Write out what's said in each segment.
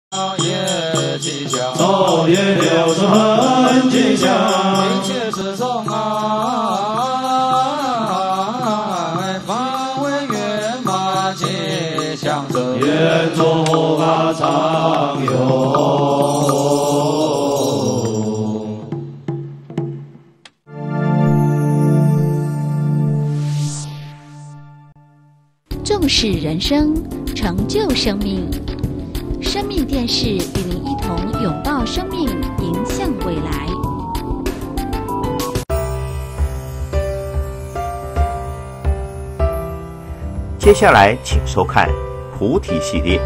业吉祥， 昼夜流转很吉祥， 一切世众方为圆满吉祥者， 愿诸法常有。 重视人生，成就生命。生命电视与您一同拥抱生命，迎向未来。 接下来，请收看菩提系列。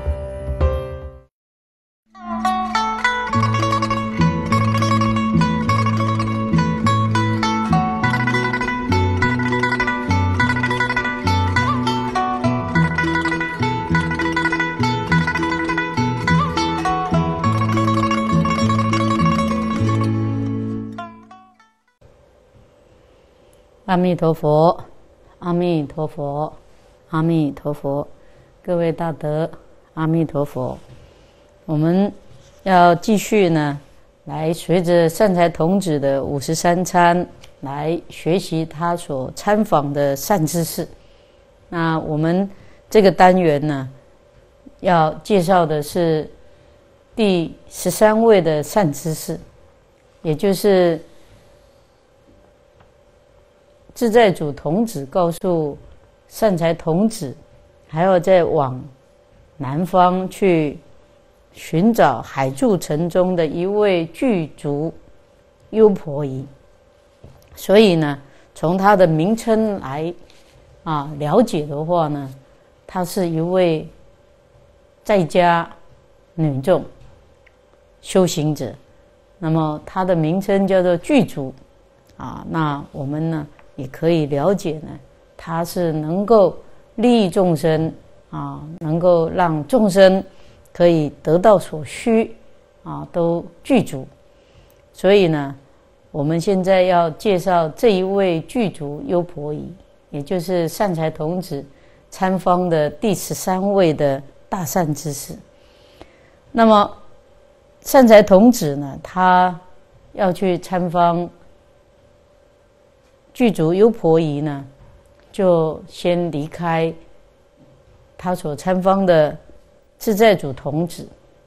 阿弥陀佛，阿弥陀佛，阿弥陀佛，各位大德，阿弥陀佛。我们要继续呢，来随着善财童子的53参来学习他所参访的善知识。那我们这个单元呢，要介绍的是第13位的善知识，也就是自在主童子告诉善财童子，还要再往南方去寻找海住城中的一位具足优婆夷。所以呢，从他的名称来了解的话呢，她是一位在家女众修行者。那么她的名称叫做具足那我们呢也可以了解呢，他是能够利益众生能够让众生可以得到所需都具足。所以呢，我们现在要介绍这一位具足优婆夷，也就是善财童子参访的第13位的大善知识。那么善财童子呢，他要去参访具足优婆夷呢，就先离开他所参访的自在主童子，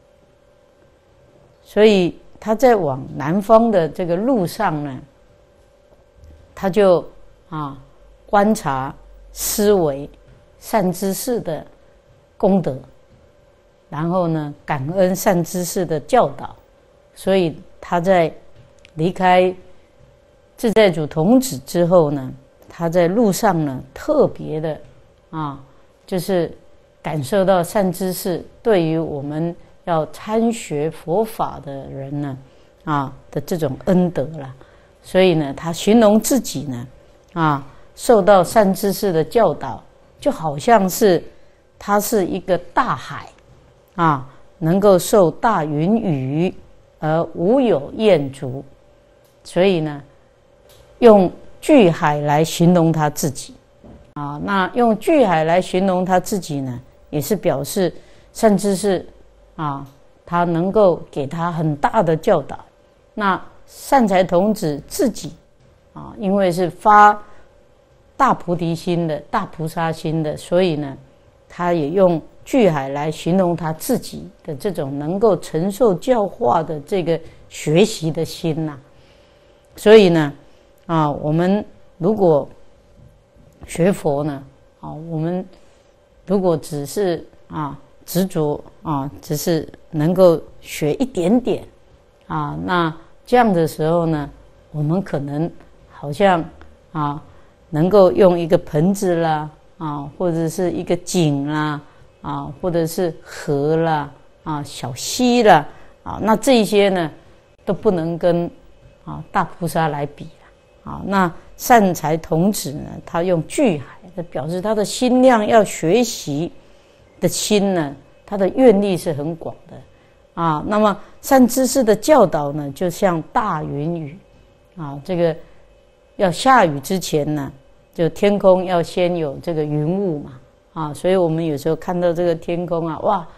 所以他在往南方的这个路上呢，他就观察思维善知识的功德，然后呢感恩善知识的教导。所以他在离开自在主童子之后呢，他在路上呢特别的就是感受到善知识对于我们要参学佛法的人呢的这种恩德啦。所以呢，他形容自己呢受到善知识的教导，就好像是他是一个大海能够受大云雨而无有厌足。所以呢，用巨海来形容他自己那用巨海来形容他自己呢，也是表示善知识他能够给他很大的教导。那善财童子自己因为是发大菩提心的、大菩萨心的，所以呢，他也用巨海来形容他自己的这种能够承受教化的这个学习的心所以呢我们如果学佛呢我们如果只是执着只是能够学一点点那这样的时候呢，我们可能好像能够用一个盆子啦或者是一个井啦或者是河啦小溪啦那这些呢都不能跟大菩萨来比那善财童子呢，他用巨海的表示他的心量要学习的心呢，他的愿力是很广的那么善知识的教导呢，就像大云雨这个要下雨之前呢，就天空要先有这个云雾嘛所以我们有时候看到这个天空哇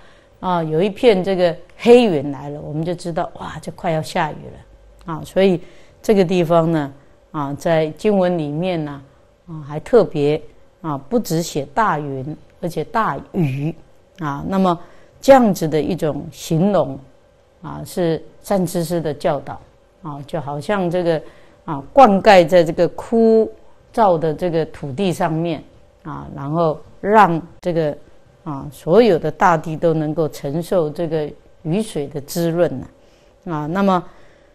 有一片这个黑云来了，我们就知道哇，这快要下雨了所以这个地方呢在经文里面呢还特别不只写大云，而且大雨那么这样子的一种形容是善知识的教导就好像这个灌溉在这个枯燥的这个土地上面然后让这个所有的大地都能够承受这个雨水的滋润那么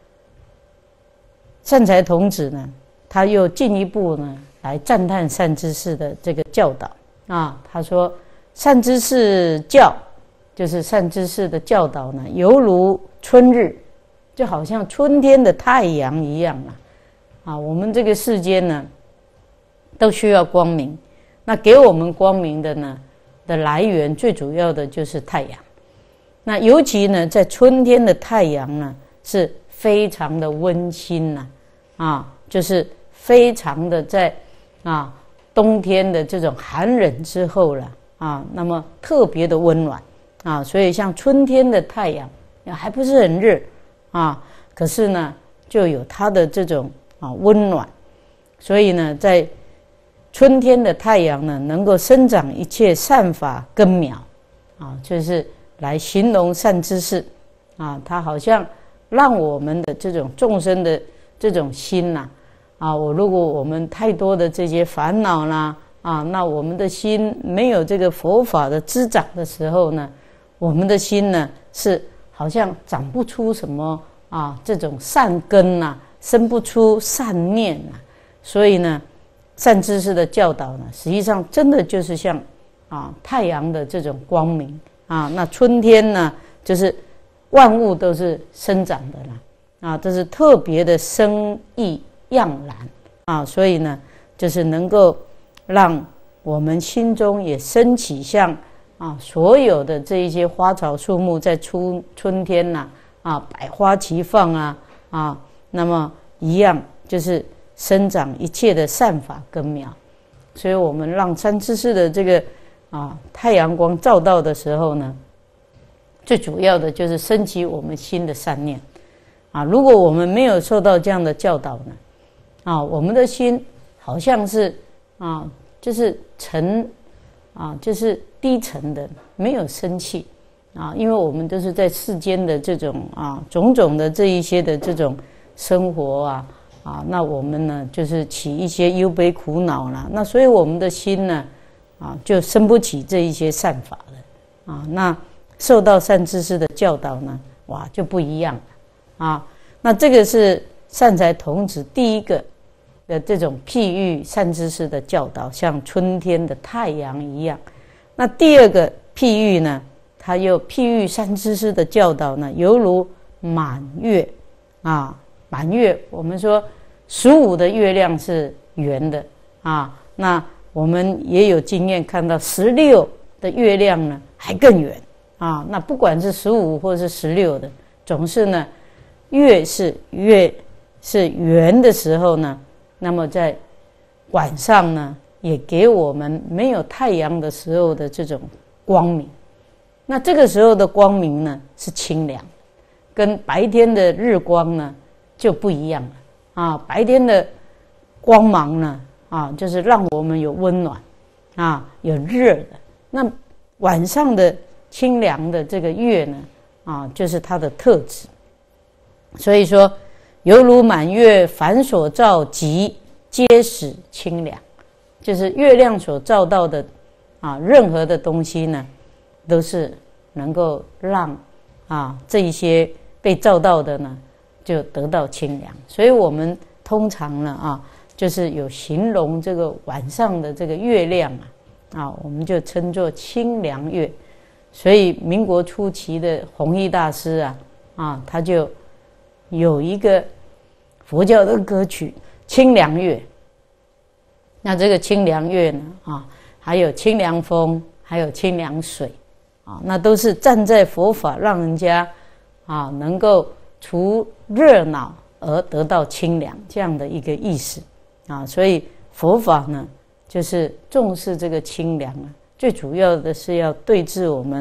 善财童子呢，他又进一步呢来赞叹善知识的这个教导他说善知识教，就是善知识的教导呢，犹如春日，就好像春天的太阳一样我们这个世间呢都需要光明，那给我们光明的呢的来源最主要的就是太阳。那尤其呢在春天的太阳呢是非常的温馨就是非常的在冬天的这种寒冷之后了那么特别的温暖所以像春天的太阳还不是很热可是呢就有它的这种温暖，所以呢在春天的太阳呢能够生长一切善法根苗就是来形容善知识它好像让我们的这种众生的这种心如果我们太多的这些烦恼啦那我们的心没有这个佛法的滋长的时候呢，我们的心呢是好像长不出什么这种善根生不出善念所以呢善知识的教导呢实际上真的就是像太阳的这种光明那春天呢就是万物都是生长的这是特别的生意盎然所以呢就是能够让我们心中也升起像所有的这一些花草树木在春天百花齐放那么一样就是生长一切的善法根苗。所以我们让善知识的这个太阳光照到的时候呢，最主要的就是升起我们心的善念如果我们没有受到这样的教导呢我们的心好像是就是就是低沉的，没有生气因为我们都是在世间的这种种种的这一些的这种生活那我们呢就是起一些忧悲苦恼啦，那所以我们的心呢就生不起这一些善法了那受到善知识的教导呢，哇就不一样了那这个是善财童子第一个的这种譬喻善知识的教导，像春天的太阳一样。那第二个譬喻呢，他又譬喻善知识的教导呢，犹如满月满月我们说15的月亮是圆的那我们也有经验看到16的月亮呢还更圆那不管是15或是16的，总是呢月是圆的时候呢，那么在晚上呢也给我们没有太阳的时候的这种光明。那这个时候的光明呢是清凉，跟白天的日光呢就不一样了白天的光芒呢就是让我们有温暖有热的，那晚上的清凉的这个月呢就是它的特质。所以说犹如满月，凡所照即皆使清凉，就是月亮所照到的任何的东西呢都是能够让这一些被照到的呢就得到清凉。所以我们通常呢就是有形容这个晚上的这个月亮我们就称作清凉月。所以民国初期的弘一大师他就有一个佛教的歌曲清凉月。那这个清凉月呢还有清凉风，还有清凉水那都是站在佛法让人家能够除热闹而得到清凉这样的一个意思所以佛法呢就是重视这个清凉最主要的是要对治我们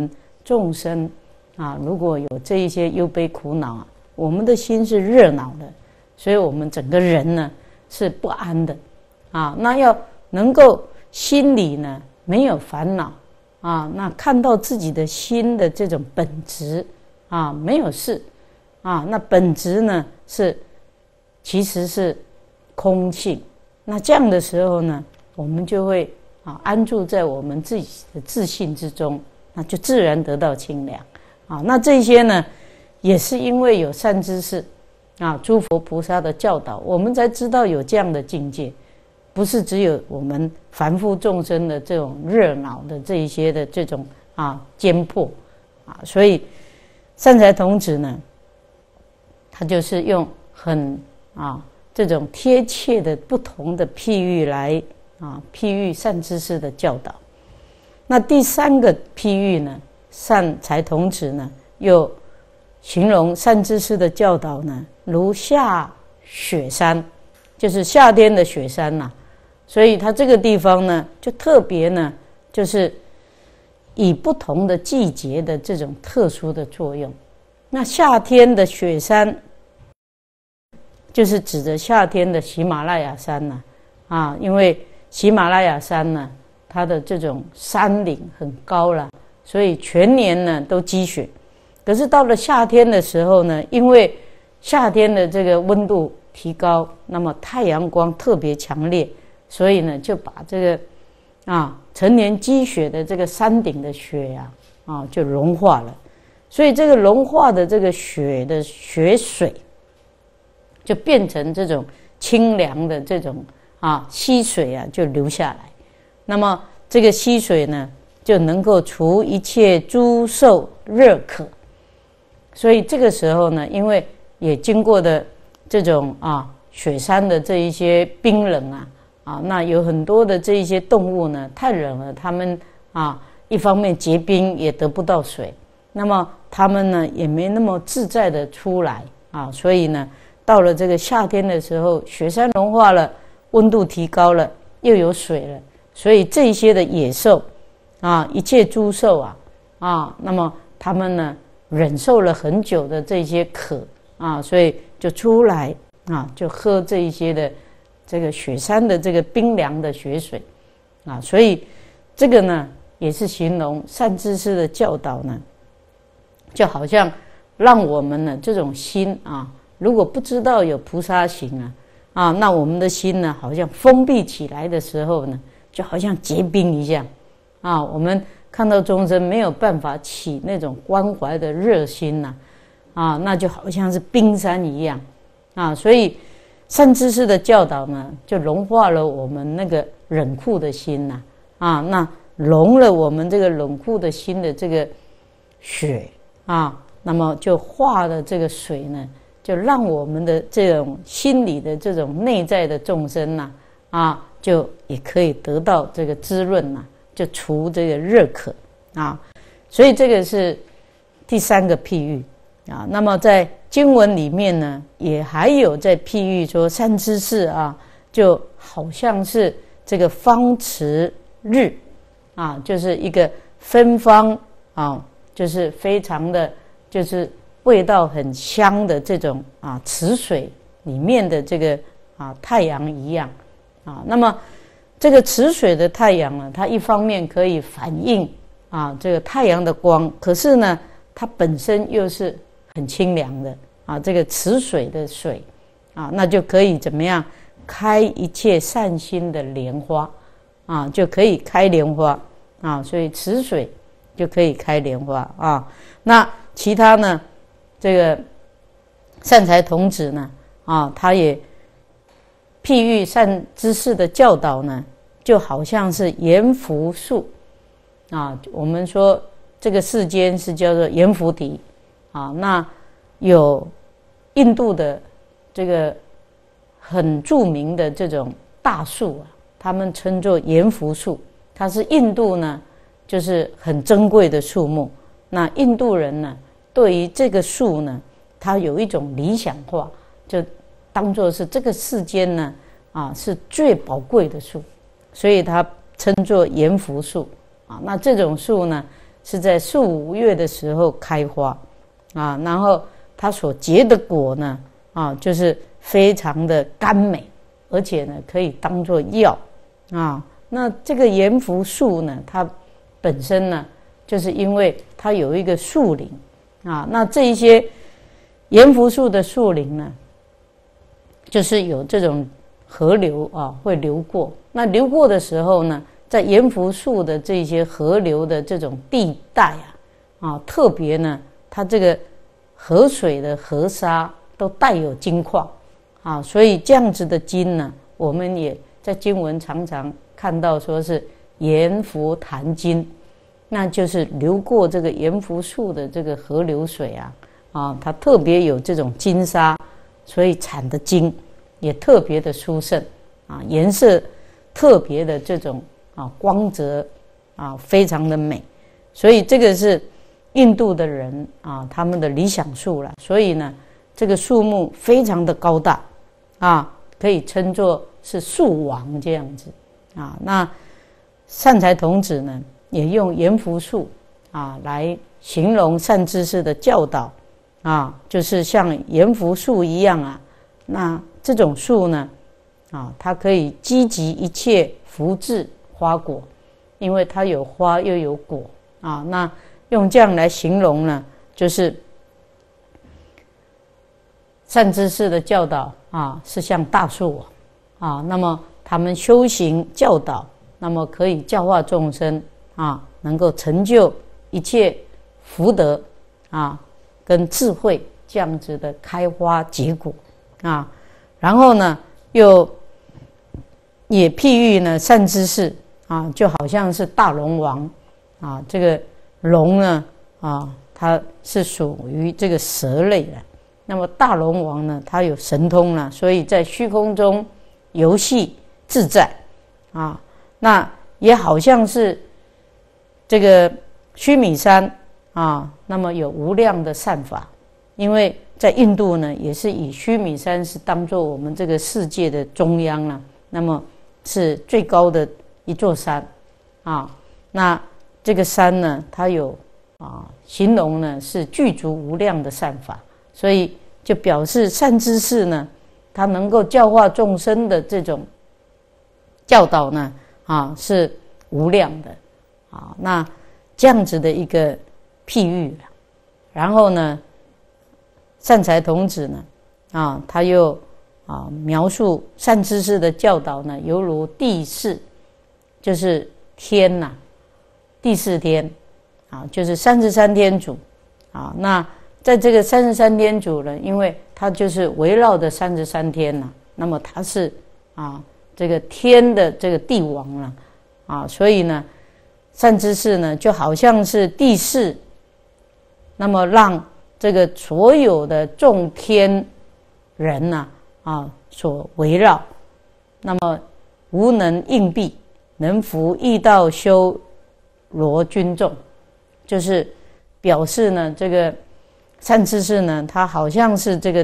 众生啊，如果有这一些忧悲苦恼啊，我们的心是热恼的，所以我们整个人呢是不安的啊。那要能够心里呢没有烦恼啊，那看到自己的心的这种本质啊，没有事啊，那本质呢其实是空性。那这样的时候呢，我们就会安住在我们自己的自信之中，那就自然得到清凉啊。那这些呢，也是因为有善知识啊，诸佛菩萨的教导，我们才知道有这样的境界，不是只有我们凡夫众生的这种热恼的这一些的这种坚迫啊。所以善财童子呢，他就是用很这种贴切的不同的譬喻来譬喻善知识的教导。那第三个譬喻呢，善财童子呢又形容善知识的教导呢，如下雪山，就是夏天的雪山呐。所以它这个地方呢，就特别呢，就是以不同的季节的这种特殊的作用。那夏天的雪山，就是指着夏天的喜马拉雅山呐，因为喜马拉雅山呢，它的这种山岭很高了，所以全年呢都积雪。可是到了夏天的时候呢，因为夏天的这个温度提高，那么太阳光特别强烈，所以呢就把这个成年积雪的这个山顶的雪就融化了。所以这个融化的这个雪的雪水，就变成这种清凉的这种溪水就流下来。那么这个溪水呢，就能够除一切诸受热渴。所以这个时候呢，因为也经过的这种雪山的这一些冰冷那有很多的这一些动物呢，太冷了，它们一方面结冰也得不到水，那么它们呢也没那么自在的出来所以呢，到了这个夏天的时候，雪山融化了，温度提高了，又有水了，所以这些的野兽一切诸兽那么它们呢忍受了很久的这些渴所以就出来就喝这一些的这个雪山的这个冰凉的雪水所以这个呢也是形容善知识的教导呢，就好像让我们呢这种心如果不知道有菩萨行那我们的心呢好像封闭起来的时候呢，就好像结冰一样我们看到众生没有办法起那种关怀的热心那就好像是冰山一样所以善知识的教导呢，就融化了我们那个冷酷的心那融了我们这个冷酷的心的这个雪那么就化了这个水呢，就让我们的这种心理的这种内在的众生就也可以得到这个滋润就除这个热渴所以这个是第三个譬喻那么在经文里面呢，也还有在譬喻说善知识就好像是这个方池日就是一个芬芳就是非常的就是味道很香的这种池水里面的这个太阳一样那么这个池水的太阳呢，它一方面可以反映这个太阳的光，可是呢它本身又是很清凉的这个池水的水那就可以怎么样开一切善心的莲花就可以开莲花所以池水就可以开莲花那其他呢，这个善财童子呢他也譬喻善知识的教导呢，就好像是阎浮树我们说这个世间是叫做阎浮提那有印度的这个很著名的这种大树他们称作阎浮树，它是印度呢就是很珍贵的树木。那印度人呢对于这个树呢，他有一种理想化，就当作是这个世间呢是最宝贵的树，所以他称作阎浮树那这种树呢是在4、5月的时候开花啊，然后它所结的果呢就是非常的甘美，而且呢可以当作药啊。那这个盐福树呢，它本身呢就是因为它有一个树林啊，那这一些盐福树的树林呢，就是有这种河流会流过。那流过的时候呢，在盐福树的这些河流的这种地带特别呢，它这个河水的河沙都带有金矿所以这样子的金呢，我们也在经文常常看到说是盐福潭金，那就是流过这个盐福树的这个河流水它特别有这种金沙，所以产的金也特别的殊胜颜色特别的这种光泽非常的美，所以这个是印度的人他们的理想树了。所以呢，这个树木非常的高大可以称作是树王这样子那善财童子呢，也用盐福树来形容善知识的教导就是像盐福树一样那这种树呢它可以积集一切福智花果，因为它有花又有果那用这样来形容呢，就是善知识的教导是像大树那么他们修行教导，那么可以教化众生能够成就一切福德跟智慧这样子的开花结果然后呢又也譬喻呢善知识就好像是大龙王这个龙呢它是属于这个蛇类的。那么大龙王呢，它有神通了，所以在虚空中游戏自在那也好像是这个须弥山那么有无量的善法，因为在印度呢，也是以须弥山是当作我们这个世界的中央那么是最高的一座山那这个山呢，它有形容呢是具足无量的善法，所以就表示善知识呢，它能够教化众生的这种教导呢是无量的那这样子的一个譬喻然后呢善财童子呢他又描述善知识的教导呢，犹如第四，就是天第四天就是33天主那在这个33天主呢，因为它就是围绕着33天那么它是这个天的这个帝王所以呢善知识呢就好像是第四，那么让这个所有的众天人所围绕，那么无能应避，能服易道修罗军众，就是表示呢这个善知识呢，他好像是这个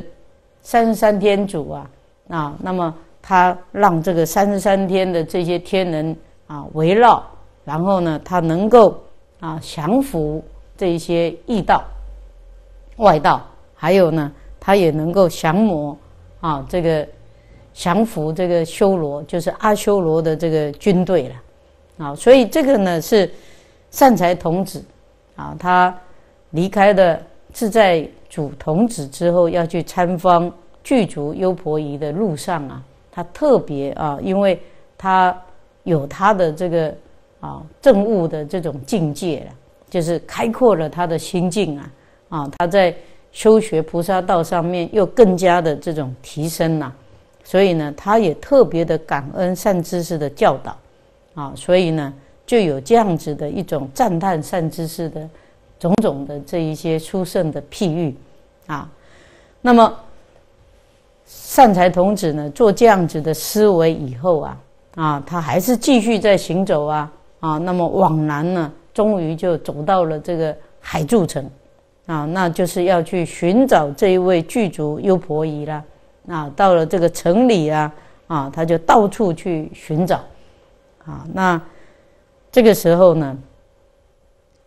33天主那么他让这个33天的这些天人围绕，然后呢他能够降服这些异道外道，还有呢他也能够降魔这个降服这个修罗，就是阿修罗的这个军队了所以这个呢是善财童子他离开了自在主童子之后，要去参访具足优婆夷的路上他特别因为他有他的这个证悟的这种境界了，就是开阔了他的心境他在修学菩萨道上面又更加的这种提升所以呢他也特别的感恩善知识的教导所以呢就有这样子的一种赞叹善知识的种种的这一些殊胜的譬喻那么善财童子呢做这样子的思维以后他还是继续在行走那么往南呢，终于就走到了这个海柱城那就是要去寻找这一位具足优婆夷啦到了这个城里他就到处去寻找那这个时候呢，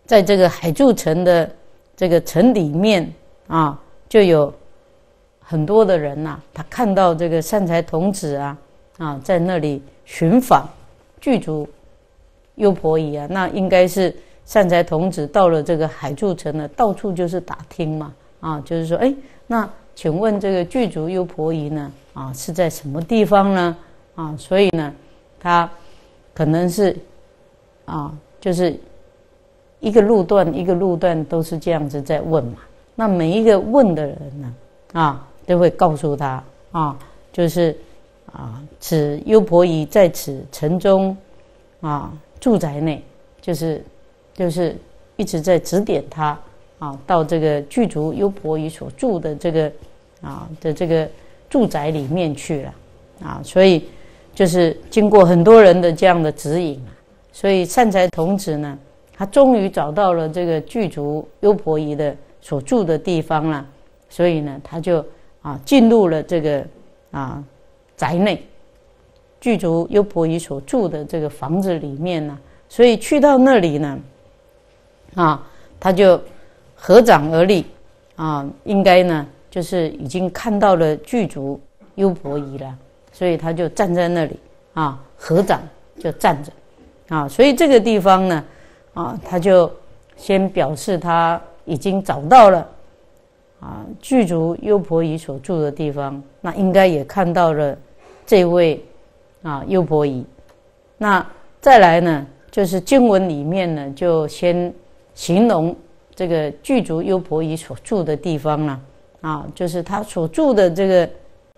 在这个海住城的这个城里面啊，就有很多的人呐，他看到这个善财童子在那里寻访具足优婆夷啊，那应该是善财童子到了这个海住城呢，到处就是打听嘛就是说，那请问这个具足优婆夷呢是在什么地方呢所以呢，他可能是就是一个路段一个路段都是这样子在问嘛。那每一个问的人呢都会告诉他就是此优婆夷在此城中住宅内，就是一直在指点他到这个具足优婆夷所住的这个的这个住宅里面去了所以就是经过很多人的这样的指引所以善财童子呢，他终于找到了这个具足优婆夷的所住的地方了，所以呢，他就进入了这个宅内，具足优婆夷所住的这个房子里面呢，所以去到那里呢，他就合掌而立应该呢就是已经看到了具足优婆夷了，所以他就站在那里合掌就站着所以这个地方呢他就先表示他已经找到了具足优婆夷所住的地方，那应该也看到了这位优婆夷。那再来呢，就是经文里面呢，就先形容这个具足优婆夷所住的地方了就是他所住的这个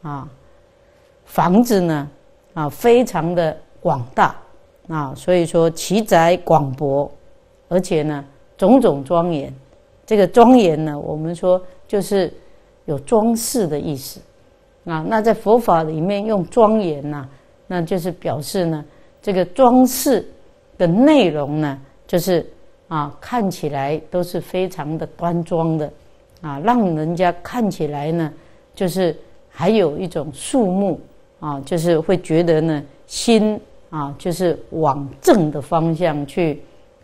房子呢非常的广大所以说其宅广博，而且呢种种庄严。这个庄严呢，我们说就是有装饰的意思那在佛法里面用庄严那就是表示呢这个装饰的内容呢，就是看起来都是非常的端庄的让人家看起来呢，就是还有一种肃穆就是会觉得呢心就是往正的方向去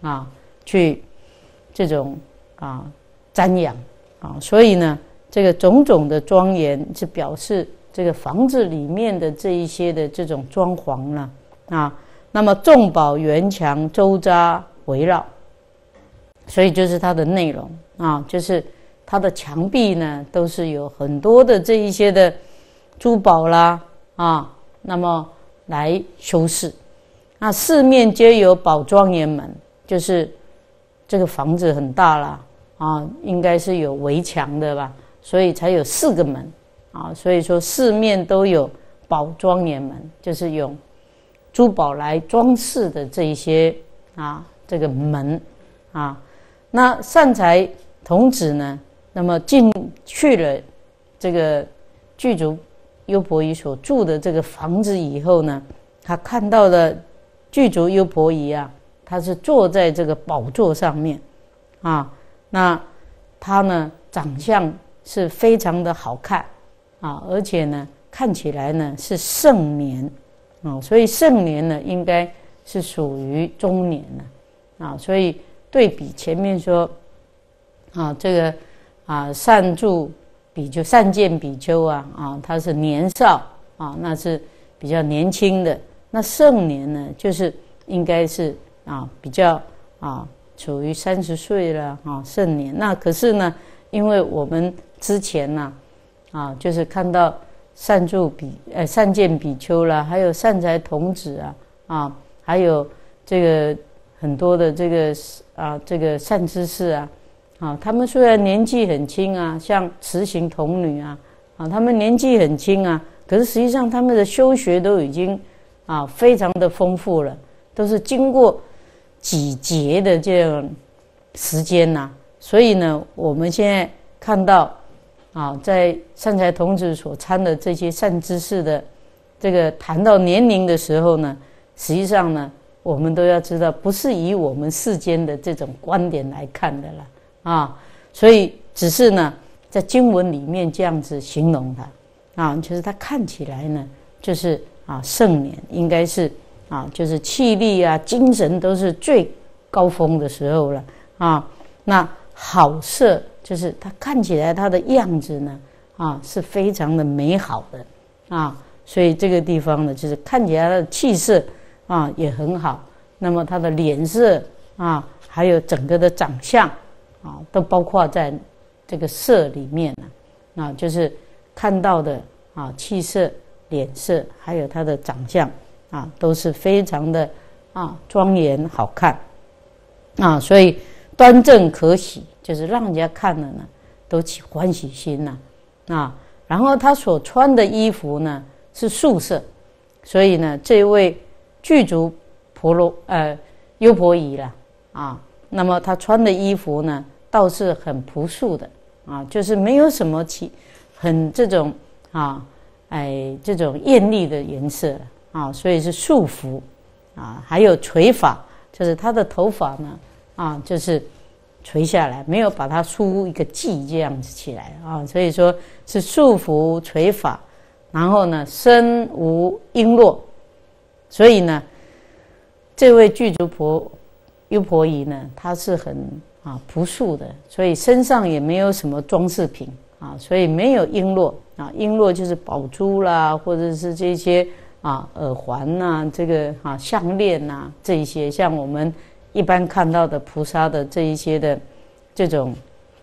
这种瞻仰所以呢，这个种种的庄严是表示这个房子里面的这一些的这种装潢了那么众宝圆墙周匝围绕，所以就是它的内容就是它的墙壁呢都是有很多的这一些的珠宝啦那么来修饰。那四面皆有宝庄严门，就是这个房子很大啦应该是有围墙的吧，所以才有4个门所以说四面都有宝庄严门，就是用珠宝来装饰的这一些这个门那善财童子呢，那么进去了这个具足优婆夷所住的这个房子以后呢，他看到了具足优婆夷他是坐在这个宝座上面那他呢长相是非常的好看而且呢看起来呢是盛年所以盛年呢应该是属于中年了所以对比前面说这个善住比丘善见比丘他是年少那是比较年轻的，那盛年呢就是应该是比较处于30岁了盛年。那可是呢，因为我们之前就是看到善见比丘啦，还有善财童子还有这个很多的这个善知识他们虽然年纪很轻像慈行童女他们年纪很轻可是实际上他们的修学都已经非常的丰富了，都是经过几劫的这样时间所以呢，我们现在看到在善财童子所参的这些善知识的这个谈到年龄的时候呢，实际上呢，我们都要知道，不是以我们世间的这种观点来看的了所以只是呢，在经文里面这样子形容它就是它看起来呢，就是盛年，应该是就是气力精神都是最高峰的时候了啊。那好色就是它看起来它的样子呢是非常的美好的啊，所以这个地方呢就是看起来它的气色也很好，那么它的脸色还有整个的长相都包括在这个色里面就是看到的气色、脸色还有它的长相都是非常的庄严好看所以端正可喜，就是让人家看了呢都起欢喜心然后他所穿的衣服呢是素色，所以呢这位具足优婆夷啦那么他穿的衣服呢倒是很朴素的就是没有什么很这种这种艳丽的颜色所以是素服还有垂发，就是他的头发呢就是垂下来，没有把它梳一个髻这样子起来所以说是素服垂发，然后呢身无璎珞，所以呢这位具足优婆夷呢他是很朴素的，所以身上也没有什么装饰品所以没有璎珞璎珞就是宝珠啦，或者是这些耳环这个项链这一些，像我们一般看到的菩萨的这一些的这种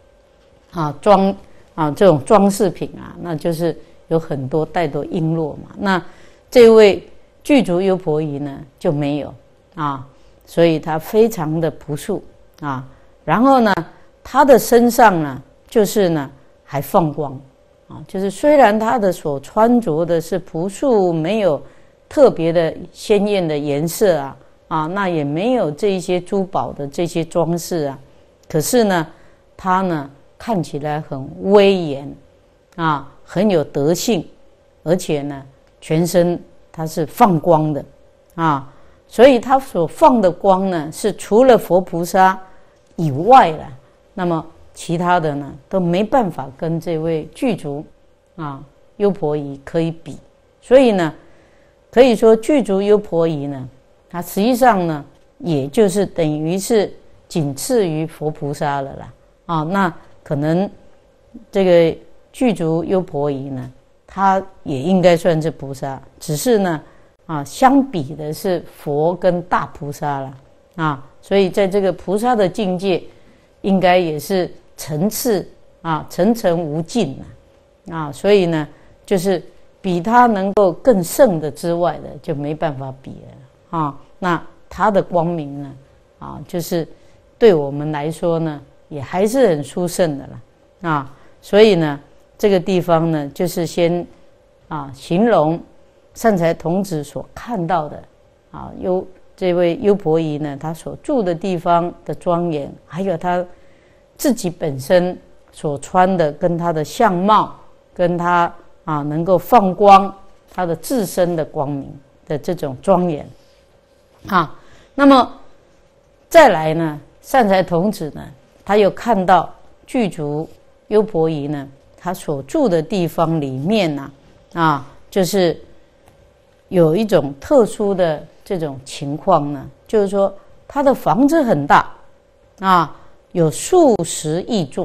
这种装饰品那就是有很多带多璎珞嘛。那这位具足优婆夷呢就没有所以他非常的朴素然后呢他的身上呢就是呢还放光就是虽然他的所穿着的是朴素，没有特别的鲜艳的颜色那也没有这一些珠宝的这些装饰可是呢他呢看起来很威严很有德性，而且呢全身它是放光的所以他所放的光呢是除了佛菩萨以外那么其他的呢都没办法跟这位具足优婆夷可以比。所以呢可以说具足优婆夷呢它实际上呢也就是等于是仅次于佛菩萨了啦那可能这个具足优婆夷呢它也应该算是菩萨，只是呢相比的是佛跟大菩萨了所以在这个菩萨的境界应该也是层次层层无尽所以呢就是比他能够更胜的之外的就没办法比了那他的光明呢就是对我们来说呢也还是很殊胜的了所以呢这个地方呢就是先形容善财童子所看到的这位优婆夷呢他所住的地方的庄严，还有他自己本身所穿的跟他的相貌，跟他能够放光他的自身的光明的这种庄严那么再来呢善财童子呢他又看到具足优婆夷呢他所住的地方里面就是有一种特殊的这种情况呢，就是说他的房子很大有数十亿座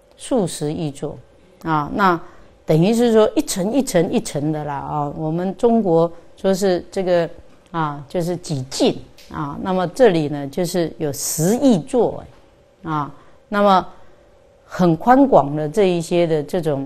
那等于是说一层一层一层的啦我们中国说是这个就是几进那么这里呢就是有10亿座那么很宽广的这一些的这种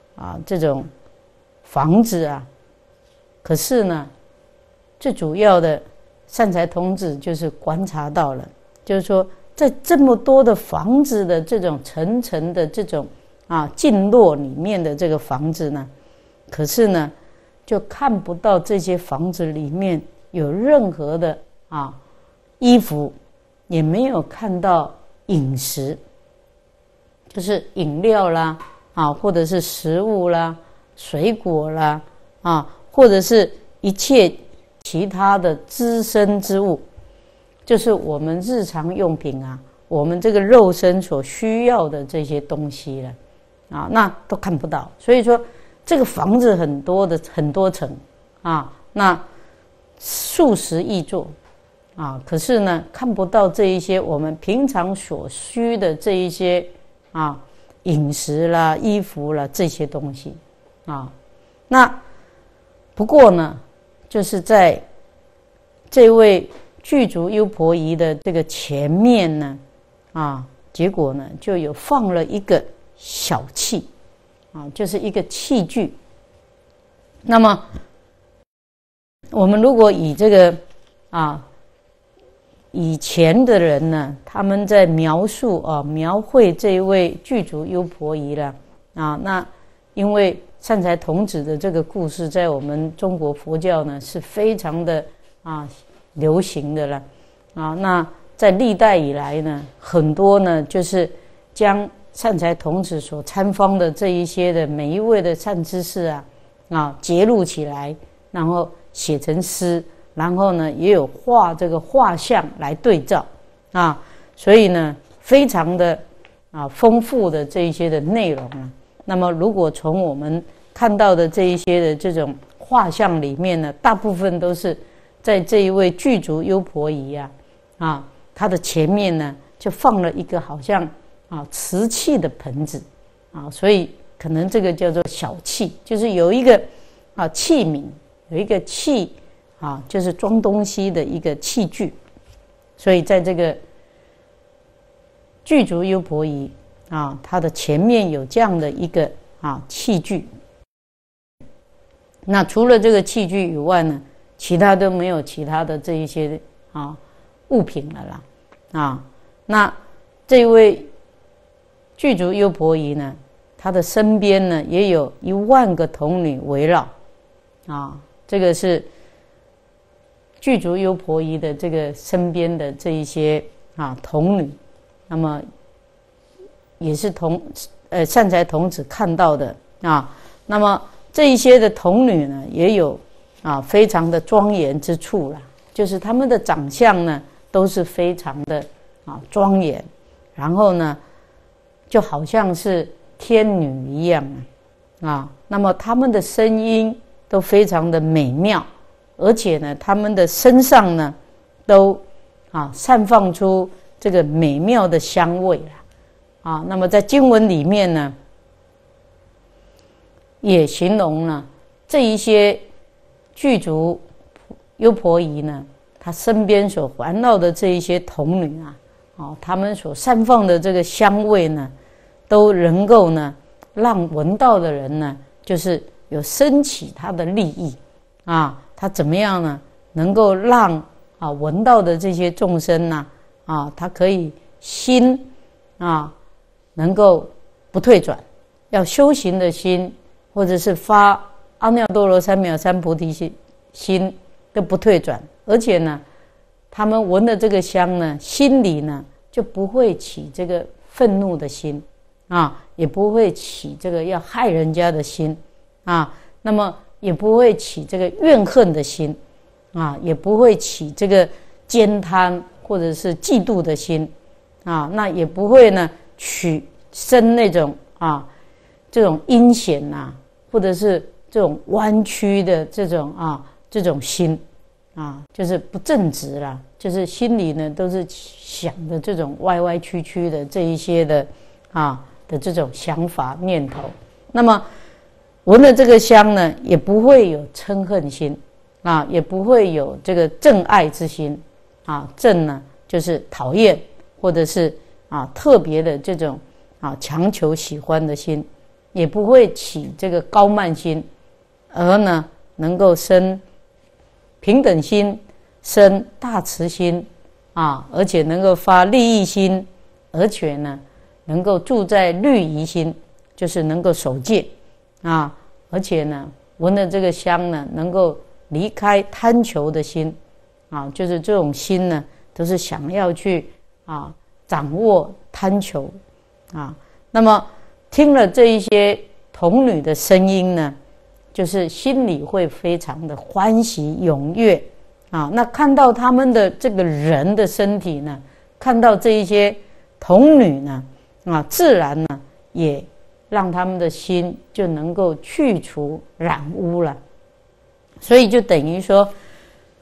房子可是呢最主要的善财童子就是观察到了，就是说在这么多的房子的这种层层的这种进落里面的这个房子呢，可是呢就看不到这些房子里面有任何的衣服，也没有看到饮食，就是饮料啦或者是食物啦、水果啦或者是一切其他的滋生之物，就是我们日常用品我们这个肉身所需要的这些东西了那都看不到。所以说这个房子很多层那数十亿座啊，可是呢看不到这一些我们平常所需的这一些啊饮食啦、衣服啦这些东西啊。那不过呢，就是在这位具足优婆夷的这个前面呢，啊，结果呢就有放了一个小器，啊，就是一个器具。那么我们如果以这个以前的人呢，他们在描述描绘这一位具足优婆夷了啊，那因为善财童子的这个故事，在我们中国佛教呢是非常的流行的了啊。那在历代以来呢，很多呢就是将善财童子所参方的这一些的每一位的善知识揭录起来，然后写成诗，然后呢也有画这个画像来对照啊，所以呢非常的丰富的这一些的内容啊。那么如果从我们看到的这一些的这种画像里面呢，大部分都是在这一位具足优婆夷他的前面呢就放了一个好像瓷器的盆子所以可能这个叫做小器，就是有一个器皿，有一个器就是装东西的一个器具。所以在这个具足优婆夷它的前面有这样的一个器具。那除了这个器具以外呢，其他都没有其他的这一些物品了啦那这位具足优婆夷呢，他的身边呢也有10000个童女围绕这个是具足优婆夷的这个身边的这一些童女，那么也是善财童子看到的那么这一些的童女呢，也有非常的庄严之处啦，就是他们的长相呢都是非常的庄严，然后呢就好像是天女一样那么他们的声音都非常的美妙，而且呢他们的身上呢都散放出这个美妙的香味那么在经文里面呢也形容了这一些具足优婆夷呢，他身边所环绕的这一些童女他们所散放的这个香味呢，都能够呢让闻到的人呢，就是有升起他的利益他怎么样呢，能够让闻到的这些众生呢他可以心能够不退转，要修行的心，或者是发阿耨多罗三藐三菩提心都不退转，而且呢他们闻的这个香呢，心里呢就不会起这个愤怒的心也不会起这个要害人家的心那么也不会起这个怨恨的心也不会起这个奸贪或者是嫉妒的心那也不会呢取生那种这种阴险或者是这种弯曲的这种心就是不正直啦，就是心里呢都是想的这种歪歪曲曲的这一些的的这种想法念头。那么闻了这个香呢，也不会有嗔恨心也不会有这个憎爱之心憎呢就是讨厌或者是特别的这种强求喜欢的心，也不会起这个高慢心，而呢能够生平等心，生大慈心而且能够发利益心，而且呢能够住在律仪心，就是能够守戒而且呢闻了这个香呢，能够离开贪求的心就是这种心呢都是想要去掌握贪求那么听了这一些童女的声音呢，就是心里会非常的欢喜踊跃那看到他们的这个人的身体呢，看到这一些童女呢自然呢也让他们的心就能够去除染污了。所以就等于说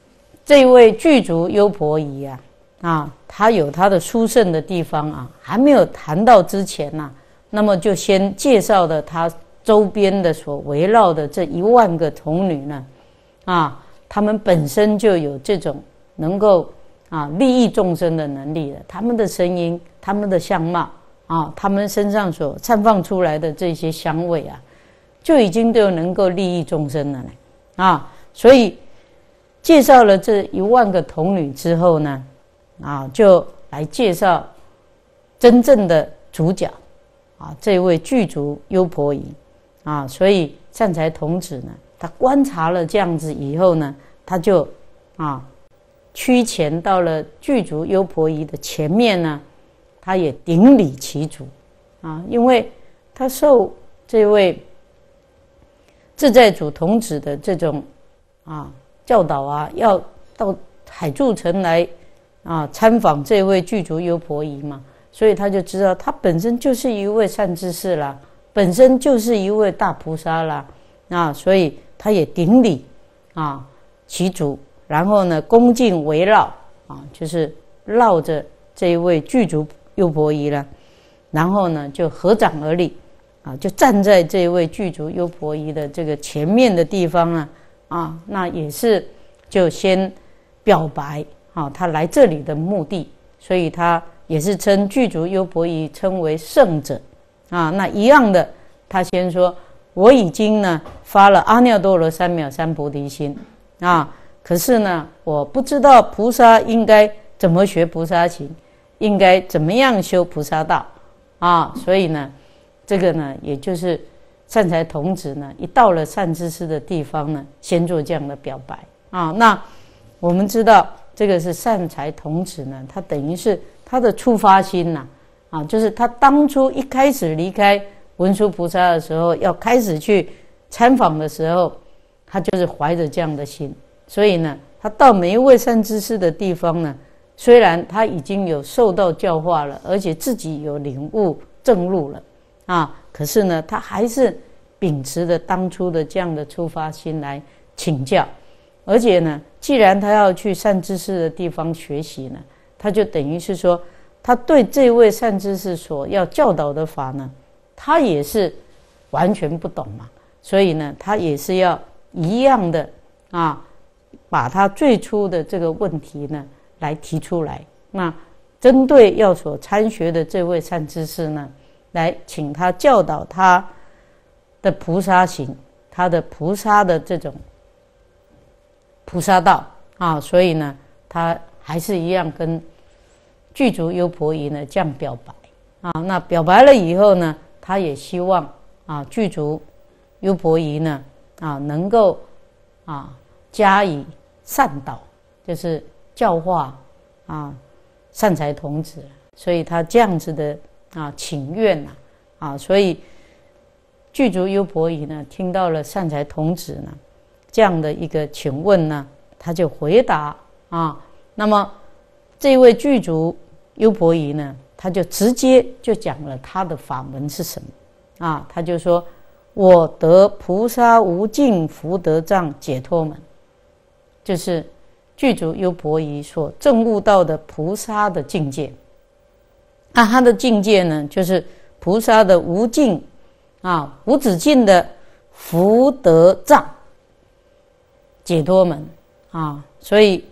这位具足优婆夷他有他的殊胜的地方还没有谈到之前那么就先介绍了他周边的所围绕的这10000个童女呢他们本身就有这种能够利益众生的能力了，他们的声音、他们的相貌他们身上所绽放出来的这些香味就已经都能够利益众生了所以介绍了这10000个童女之后呢就来介绍真正的主角这位具足优婆夷所以善财童子呢，他观察了这样子以后呢，他就趋前到了具足优婆夷的前面呢，他也顶礼其足因为他受这位自在主童子的这种教导要到海住城来参访这位具足优婆夷嘛，所以他就知道他本身就是一位善知识啦，本身就是一位大菩萨啦所以他也顶礼其足，然后呢恭敬围绕就是绕着这一位具足优婆夷了，然后呢就合掌而立就站在这一位具足优婆夷的这个前面的地方那也是就先表白他来这里的目的，所以他也是称具足优婆夷称为圣者那一样的，他先说我已经呢发了阿耨多罗三藐三菩提心可是呢我不知道菩萨应该怎么学菩萨行，应该怎么样修菩萨道所以呢这个呢也就是善财童子呢一到了善知识的地方呢，先做这样的表白那我们知道这个是善财童子呢，他等于是他的出发心就是他当初一开始离开文殊菩萨的时候，要开始去参访的时候，他就是怀着这样的心，所以呢他到每一位善知识的地方呢，虽然他已经有受到教化了，而且自己有领悟证入了可是呢他还是秉持着当初的这样的出发心来请教，而且呢既然他要去善知识的地方学习呢，他就等于是说他对这位善知识所要教导的法呢，他也是完全不懂嘛，所以呢他也是要一样的把他最初的这个问题呢来提出来，那针对要所参学的这位善知识呢，来请他教导他的菩萨行，他的菩萨的这种菩萨道所以呢他还是一样跟具足优婆夷呢这样表白那表白了以后呢，他也希望具足优婆夷呢能够加以善导，就是教化善财童子，所以他这样子的请愿所以具足优婆夷呢听到了善财童子呢这样的一个请问呢，他就回答那么这位具足优婆夷呢，他就直接就讲了他的法门是什么他就说我得菩萨无尽福德藏解脱门，就是具足优婆夷所证悟到的菩萨的境界他的境界呢就是菩萨的无尽无止境的福德藏解脱门所以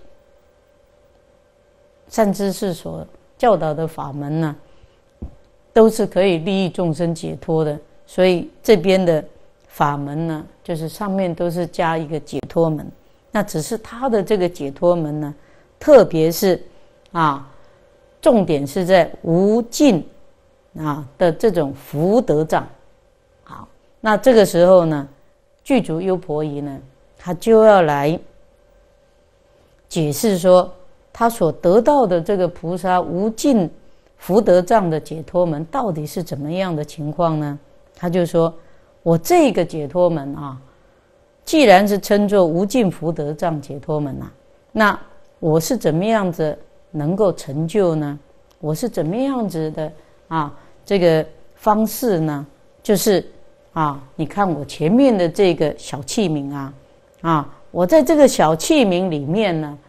善知识所教导的法门呢，都是可以利益众生解脱的，所以这边的法门呢，就是上面都是加一个解脱门，那只是他的这个解脱门呢，特别是重点是在无尽的这种福德藏。好，那这个时候呢，具足优婆夷呢，他就要来解释说，他所得到的这个菩萨无尽福德藏的解脱门到底是怎么样的情况呢？他就说，我这个解脱门既然是称作无尽福德藏解脱门那我是怎么样子能够成就呢？我是怎么样子的这个方式呢？就是你看我前面的这个小器皿我在这个小器皿里面呢，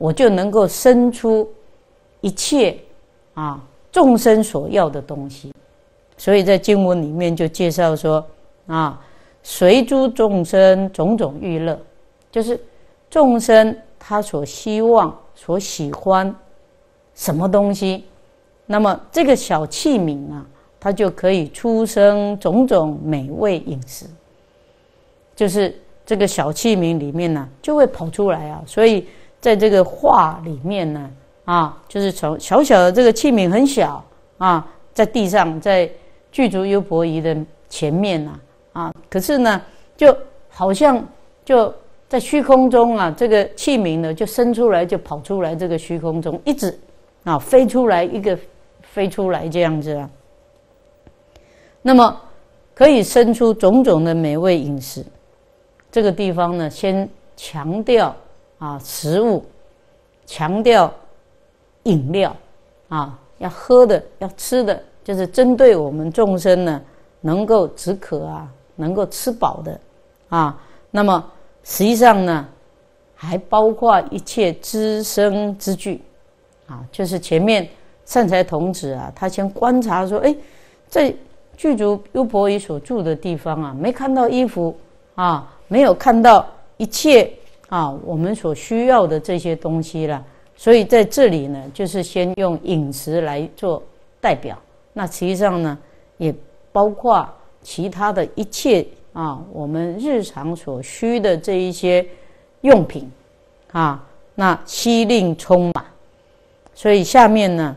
我就能够生出一切众生所要的东西。所以在经文里面就介绍说随诸众生种种欲乐，就是众生他所希望所喜欢什么东西，那么这个小器皿它就可以出生种种美味饮食，就是这个小器皿里面就会跑出来所以在这个画里面就是从小小的这个器皿很小在地上，在具足优婆夷的前面可是呢就好像就在虚空中这个器皿呢就伸出来，就跑出来，这个虚空中一直飞出来，一个飞出来这样子那么可以生出种种的美味饮食。这个地方呢先强调食物，强调饮料要喝的要吃的，就是针对我们众生呢能够止渴能够吃饱的那么实际上呢还包括一切资生之具就是前面善财童子他先观察说在具足优婆夷所住的地方没看到衣服没有看到一切我们所需要的这些东西了，所以在这里呢就是先用饮食来做代表，那实际上呢也包括其他的一切我们日常所需的这一些用品那悉令充满。所以下面呢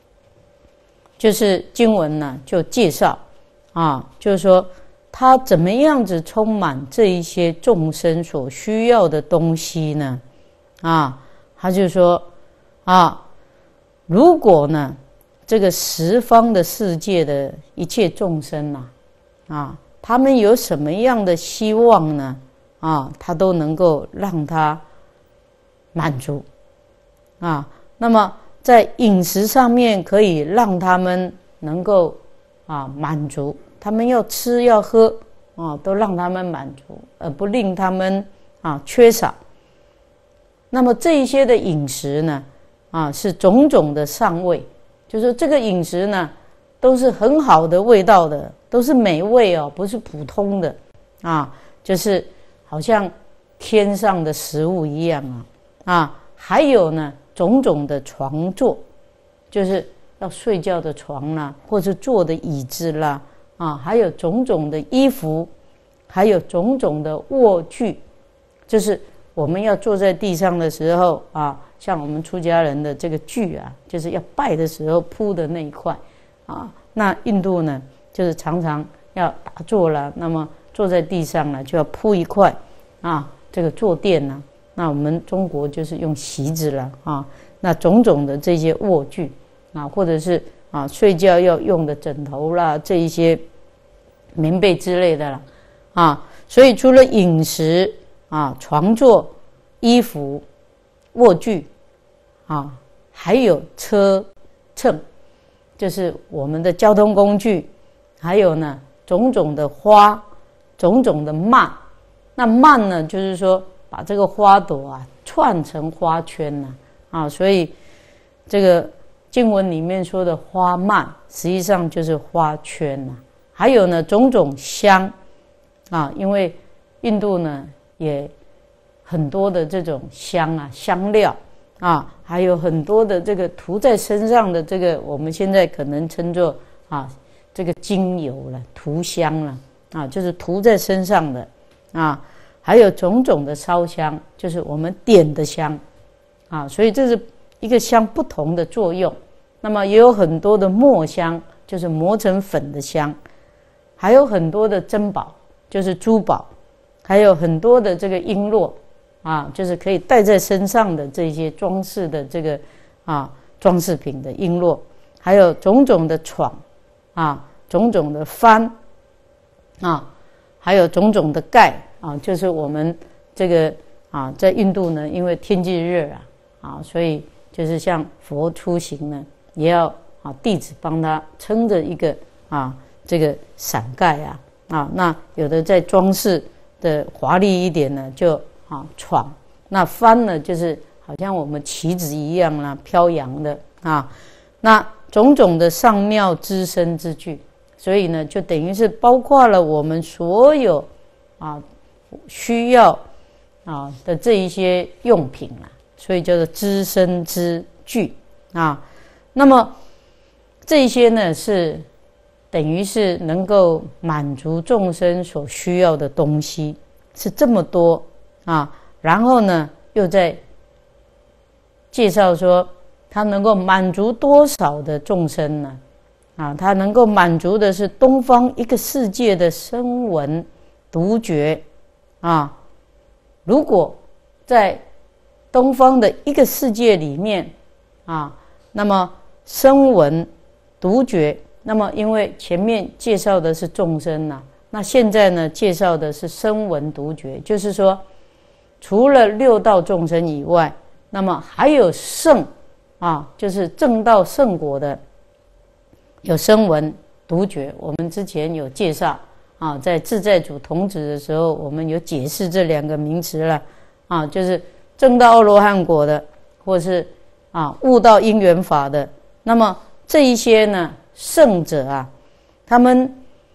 就是经文呢就介绍就是说他怎么样子充满这一些众生所需要的东西呢他就说如果呢这个十方的世界的一切众生他们有什么样的希望呢他都能够让他满足那么在饮食上面可以让他们能够满足，他们要吃要喝都让他们满足，而不令他们缺少。那么这一些的饮食呢是种种的上味，就是这个饮食呢都是很好的味道的，都是美味不是普通的就是好像天上的食物一样还有呢种种的床座，就是要睡觉的床啦，或是坐的椅子啦还有种种的衣服，还有种种的卧具，就是我们要坐在地上的时候像我们出家人的这个具就是要拜的时候铺的那一块那印度呢就是常常要打坐了，那么坐在地上呢就要铺一块这个坐垫那我们中国就是用席子了那种种的这些卧具或者是睡觉要用的枕头啦，这一些棉被之类的啦所以除了饮食床座、衣服、卧具还有车乘，就是我们的交通工具，还有呢种种的花，种种的蔓。那蔓呢就是说把这个花朵串成花圈所以这个经文里面说的花蔓实际上就是花圈还有呢种种香因为印度呢也很多的这种香香料还有很多的这个涂在身上的这个我们现在可能称作这个精油了，涂香了就是涂在身上的还有种种的烧香，就是我们点的香所以这是一个香不同的作用。那么也有很多的末香，就是磨成粉的香，还有很多的珍宝，就是珠宝，还有很多的这个璎珞就是可以戴在身上的这些装饰的这个装饰品的璎珞，还有种种的床种种的幡还有种种的盖就是我们这个在印度呢，因为天气热所以就是像佛出行呢，也要弟子帮他撑着一个这个伞盖那有的在装饰的华丽一点呢，就床。那幡呢，就是好像我们旗子一样啦，飘扬的啊。那种种的上妙资身之具，所以呢，就等于是包括了我们所有啊需要啊的这一些用品啦，所以叫做资身之具啊。那么这些呢，是等于是能够满足众生所需要的东西，是这么多啊。然后呢，又在介绍说，它能够满足多少的众生呢？啊，它能够满足的是东方一个世界的声闻独觉啊。如果在东方的一个世界里面啊，那么声闻独觉，那么因为前面介绍的是众生啊，那现在呢介绍的是声闻独觉，就是说除了六道众生以外，那么还有圣啊，就是证道圣果的，有声闻独觉。我们之前有介绍啊，在自在主童子的时候，我们有解释这两个名词了啊，就是证到阿罗汉果的，或是啊悟到因缘法的。那么这一些呢，圣者啊，他们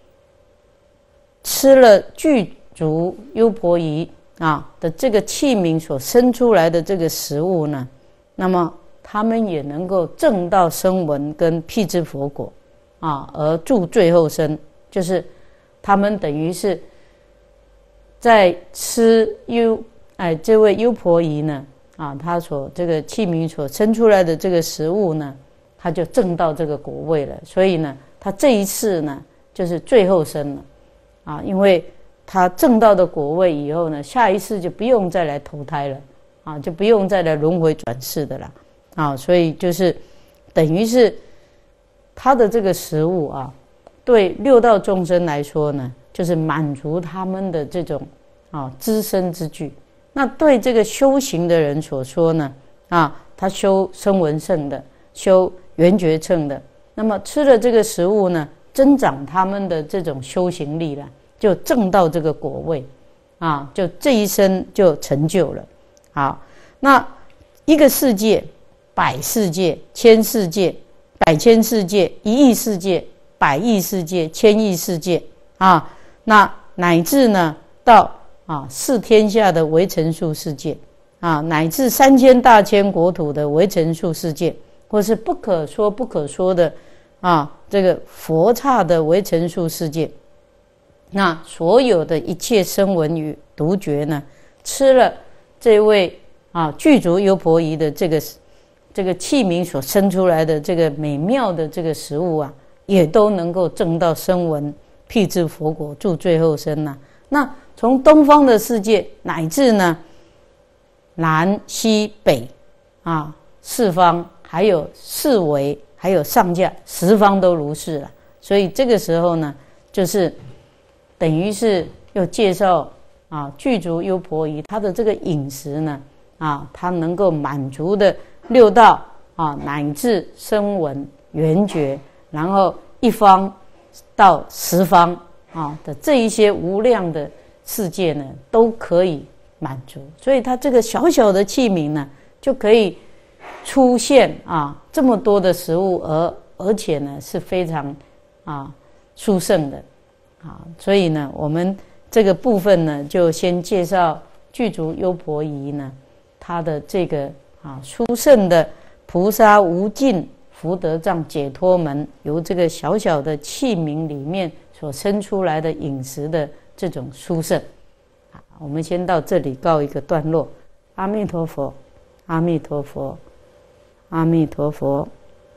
吃了具足优婆夷啊的这个器皿所生出来的这个食物呢，那么他们也能够证到声闻跟辟支佛果啊，而住最后身，就是他们等于是在吃这位优婆夷呢啊，他所这个器皿所生出来的这个食物呢，他就证到这个果位了。所以呢，他这一次呢就是最后身了啊，因为他证到的果位以后呢，下一世就不用再来投胎了啊，就不用再来轮回转世的了啊，所以就是等于是他的这个食物啊，对六道众生来说呢，就是满足他们的这种啊资身之具。那对这个修行的人所说呢，啊，他修声闻乘的，修缘觉乘的，那么吃了这个食物呢，增长他们的这种修行力了，就证到这个果位啊，就这一生就成就了。好，那一个世界、百世界、千世界、百千世界、一亿世界、百亿世界、千亿世界啊，那乃至呢到啊四天下的微尘数世界啊，乃至3000大千国土的微尘数世界，或是不可说不可说的啊这个佛刹的微尘数世界，那所有的一切声闻与独觉呢，吃了这位啊具足优婆夷的这个器皿所生出来的这个美妙的这个食物啊，也都能够证到声闻辟支佛果，住最后身啊。那从东方的世界乃至呢南西北啊四方，还有四维，还有上下十方都如是了。所以这个时候呢，就是等于是又介绍啊具足优婆夷他的这个饮食呢啊，他能够满足的六道啊，乃至声闻缘觉，然后一方到十方啊的这一些无量的世界呢，都可以满足。所以它这个小小的器皿呢，就可以出现啊这么多的食物，而且呢是非常啊殊胜的啊。所以呢，我们这个部分呢，就先介绍具足优婆夷呢，它的这个啊殊胜的菩萨无尽福德藏解脱门，由这个小小的器皿里面所生出来的饮食的这种殊胜。好，我们先到这里告一个段落。阿弥陀佛，阿弥陀佛，阿弥陀佛。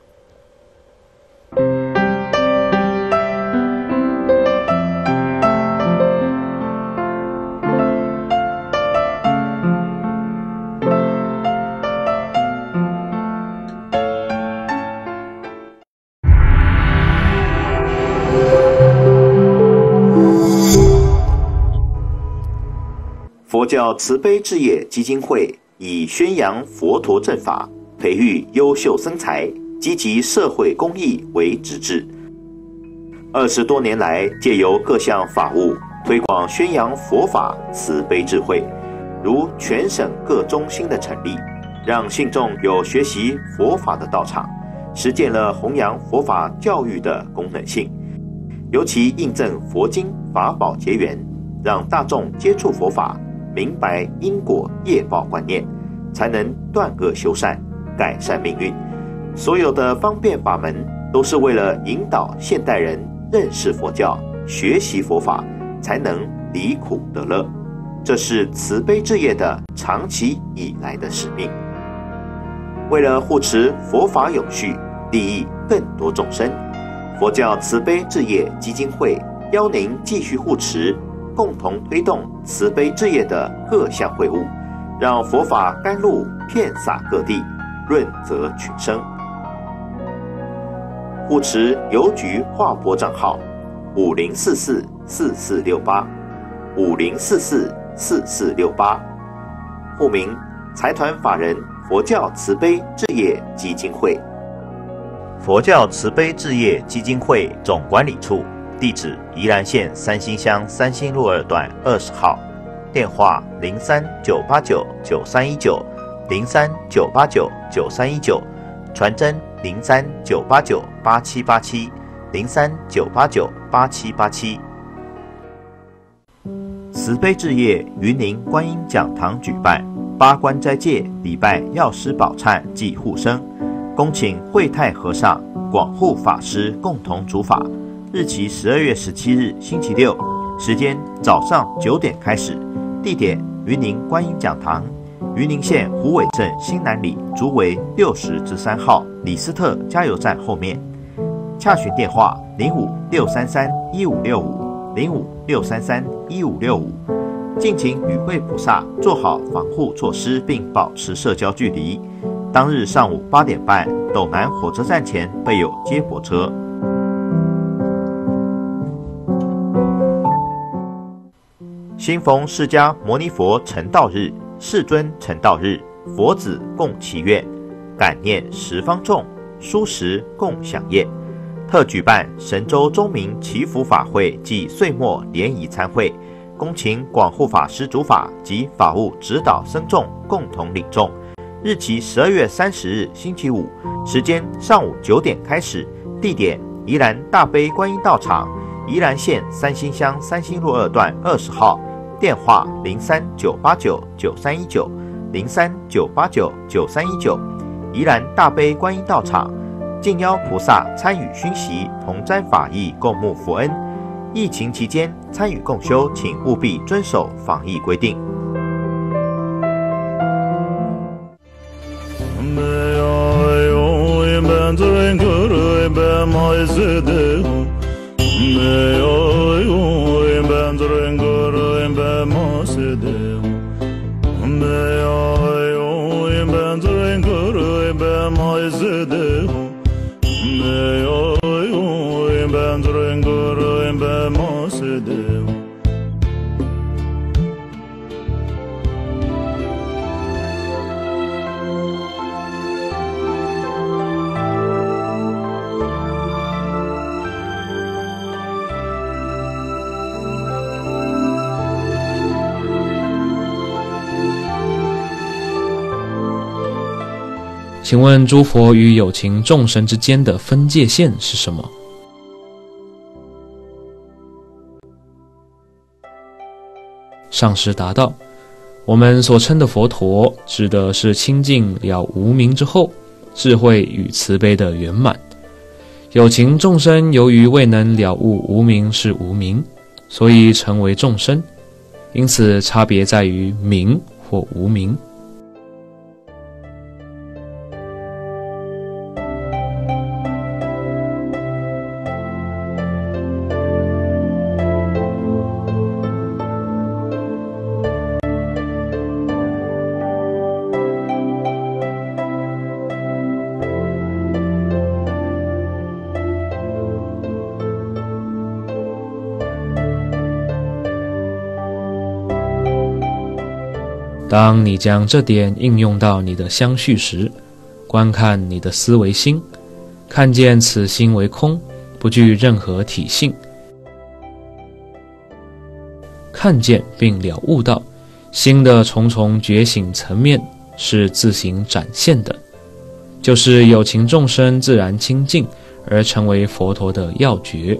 佛教慈悲置业基金会以宣扬佛陀正法、培育优秀僧才、积极社会公益为旨志。20多年来，借由各项法务推广宣扬佛法慈悲智慧，如全省各中心的成立， 让信众有学习佛法的道场，实践了弘扬佛法教育的功能性，尤其印证佛经法宝结缘，让大众接触佛法，明白因果业报观念，才能断恶修善，改善命运。所有的方便法门都是为了引导现代人认识佛教，学习佛法，才能离苦得乐。这是慈悲置业的长期以来的使命。为了护持佛法永续，利益更多众生，佛教慈悲置业基金会邀您继续护持，共同推动慈悲置业的各项会务，让佛法甘露遍洒各地，润泽群生。护持邮局划拨账号50444468，50444468，户名财团法人佛教慈悲置业基金会。佛教慈悲置业基金会总管理处，地址宜兰县三星乡三星路2段20号，电话03-989-9319，03-989-9319，传真03-989-8787，03-989-8787。慈悲置业云林观音讲堂举办八关斋戒礼拜药师宝忏暨护生，恭请慧泰和尚、广护法师共同主法，日期12月17日星期六，时间早上9点开始，地点云林观音讲堂，云林县虎尾镇新南里竹围60-3号李斯特加油站后面。洽询电话05-633-1565，05-633-1565。敬请与会菩萨做好防护措施，并保持社交距离。当日上午8点半，斗南火车站前备有接驳车。新逢释迦牟尼佛成道日，世尊成道日，佛子共祈愿，感念十方众，蔬食共享宴。特举办神州中明祈福法会暨岁末联谊参会，恭请广护法师主法及法务指导僧众共同领众。日期12月30日星期五，时间上午9点开始，地点宜兰大悲观音道场，宜兰县三星乡三星路2段20号，电话03-989-9319，03-989-9319。宜兰大悲观音道场，敬邀菩萨参与熏习，同沾法益，共沐佛恩。疫情期间参与共修，请务必遵守防疫规定。 请问诸佛与有情众生之间的分界线是什么？上师答道：我们所称的佛陀，指的是清净了无明之后，智慧与慈悲的圆满。有情众生由于未能了悟无明是无明，所以成为众生，因此差别在于明或无明。当你将这点应用到你的相续时，观看你的思维心，看见此心为空，不具任何体性，看见并了悟到心的重重觉醒层面是自行展现的，就是有情众生自然清净而成为佛陀的要诀。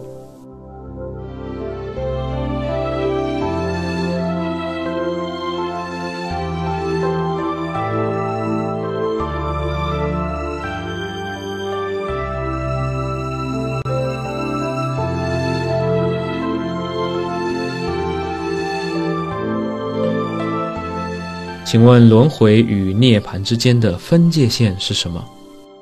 请问轮回与涅槃之间的分界线是什么？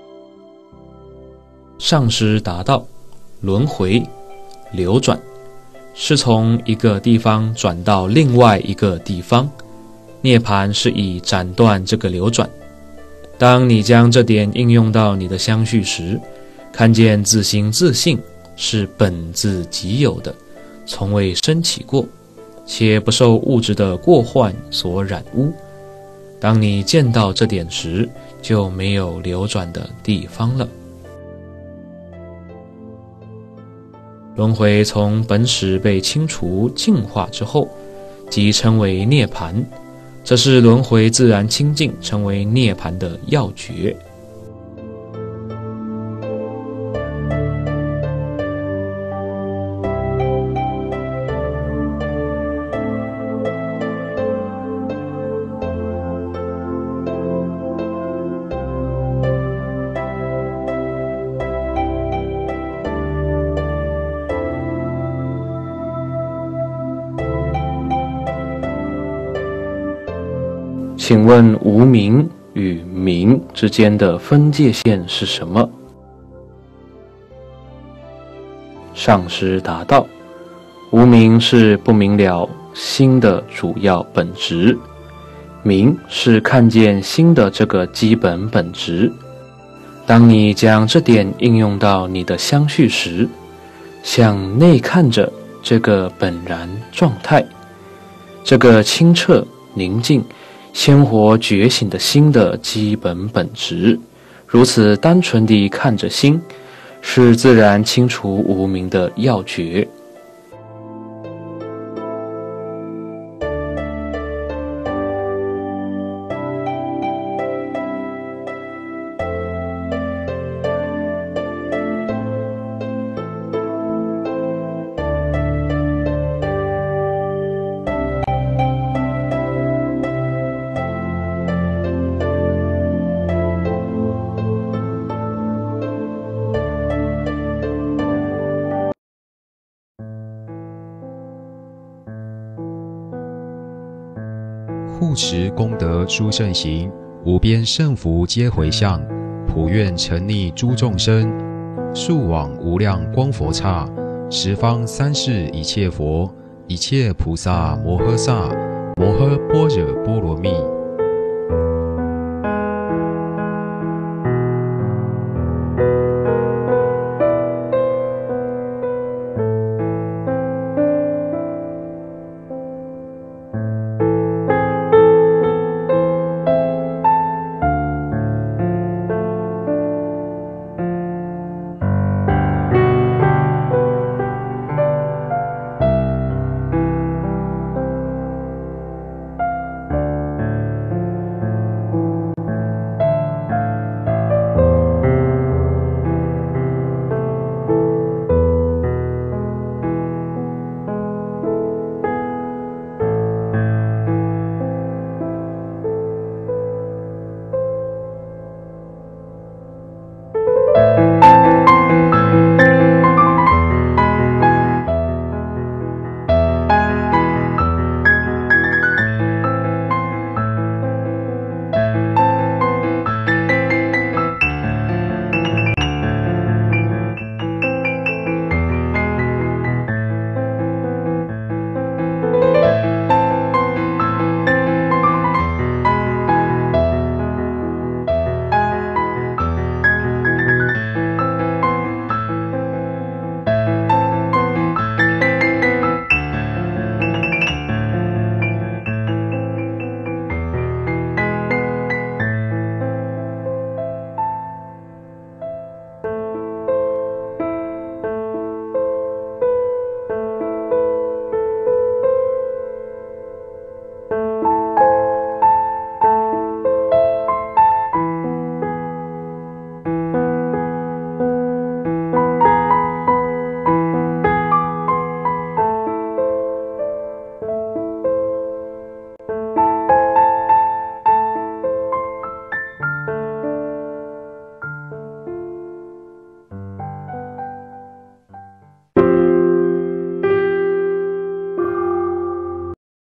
上师答道：轮回流转，是从一个地方转到另外一个地方，涅槃是以斩断这个流转。当你将这点应用到你的相续时，看见自心自性是本自即有的，从未升起过，且不受物质的过患所染污。当你见到这点时，就没有流转的地方了。轮回从本始被清除净化之后，即称为涅槃，这是轮回自然清净成为涅槃的要诀。请问无明与明之间的分界线是什么？上师答道：无明是不明了心的主要本质，明是看见心的这个基本本质。当你将这点应用到你的相续时，向内看着这个本然状态，这个清澈宁静鲜活觉醒的心的基本本质，如此单纯地看着心，是自然清除无明的要诀。 护持功德殊胜行，无边胜福皆回向，普愿沉溺诸众生，速往无量光佛刹，十方三世一切佛，一切菩萨摩诃萨，摩诃般若波罗蜜。